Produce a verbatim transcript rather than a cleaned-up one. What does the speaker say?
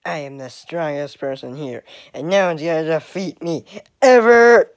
I am the strongest person here, and no one's gonna defeat me, ever!